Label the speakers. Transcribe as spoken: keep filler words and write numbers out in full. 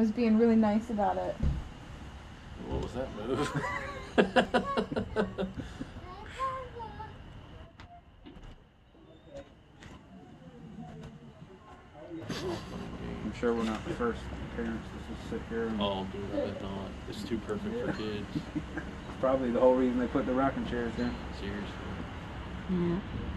Speaker 1: was being really nice about it.
Speaker 2: What was that move?
Speaker 3: I'm sure we're not the first parents to just sit here and...
Speaker 2: Oh, dude, I bet not. It's too perfect
Speaker 3: Yeah.
Speaker 2: for kids.
Speaker 3: Probably the whole reason they put the rocking chairs in.
Speaker 2: Seriously.
Speaker 4: Yeah.